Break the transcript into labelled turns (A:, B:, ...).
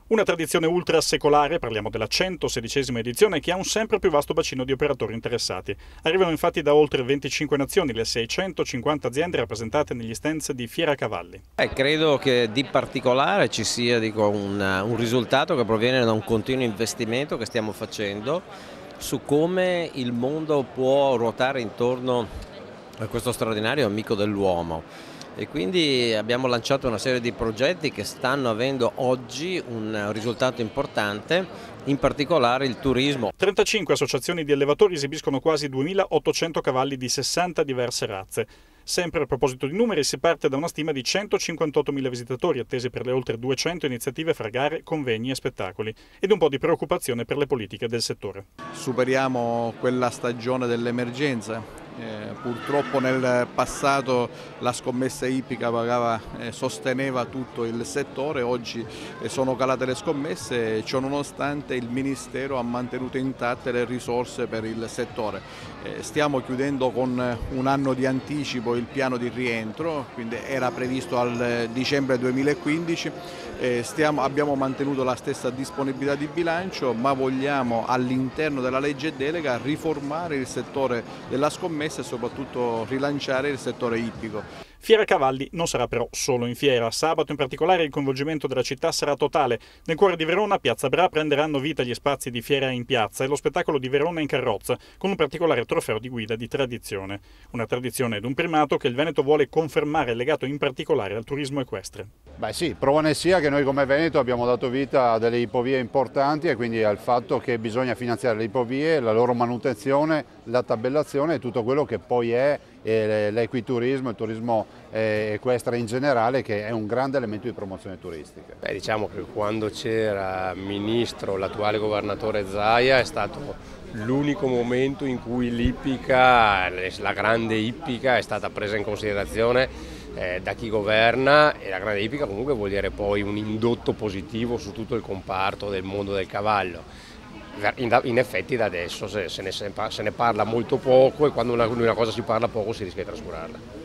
A: Una tradizione ultra secolare, parliamo della 116esima edizione, che ha un sempre più vasto bacino di operatori interessati. Arrivano infatti da oltre 25 nazioni le 650 aziende rappresentate negli stand di Fiera Cavalli.
B: Credo che di particolare ci sia un risultato che proviene da un continuo investimento che stiamo facendo su come il mondo può ruotare intorno a questo straordinario amico dell'uomo. E quindi abbiamo lanciato una serie di progetti che stanno avendo oggi un risultato importante, in particolare il turismo.
A: 35 associazioni di allevatori esibiscono quasi 2800 cavalli di 60 diverse razze. Sempre a proposito di numeri, si parte da una stima di 158.000 visitatori attesi per le oltre 200 iniziative fra gare, convegni e spettacoli, ed un po' di preoccupazione per le politiche del settore.
C: Superiamo quella stagione dell'emergenza. Purtroppo nel passato la scommessa ippica sosteneva tutto il settore, oggi sono calate le scommesse, ciò nonostante il Ministero ha mantenuto intatte le risorse per il settore. Stiamo chiudendo con un anno di anticipo il piano di rientro, quindi era previsto al dicembre 2015, abbiamo mantenuto la stessa disponibilità di bilancio, ma vogliamo all'interno della legge delega riformare il settore della scommessa e soprattutto rilanciare il settore ippico.
A: Fiera Cavalli non sarà però solo in fiera. Sabato in particolare il coinvolgimento della città sarà totale. Nel cuore di Verona, Piazza Bra, prenderanno vita gli spazi di Fiera in piazza e lo spettacolo di Verona in carrozza, con un particolare trofeo di guida di tradizione. Una tradizione ed un primato che il Veneto vuole confermare, legato in particolare al turismo equestre.
D: Beh sì, prova ne sia che noi come Veneto abbiamo dato vita a delle ipovie importanti e quindi al fatto che bisogna finanziare le ipovie, la loro manutenzione, la tabellazione e tutto quello che poi è l'equiturismo, il turismo equestre in generale, che è un grande elemento di promozione turistica.
E: Diciamo che quando c'era ministro l'attuale governatore Zaia è stato l'unico momento in cui l'ippica, la grande ippica, è stata presa in considerazione da chi governa, e la grande ippica comunque vuol dire poi un indotto positivo su tutto il comparto del mondo del cavallo. In effetti da adesso se ne parla molto poco, e quando una cosa si parla poco si rischia di trascurarla.